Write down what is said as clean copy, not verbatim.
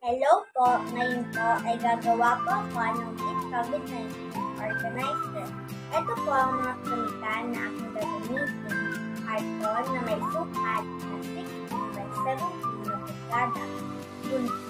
Hello po! Ngayon po ay gagawa po ako ng Eat COVID-19 Organizer. Ito po ang mga kamitan na aking gagamitin. Karton na may sukat na 16 by 17 na pagkada. Gunting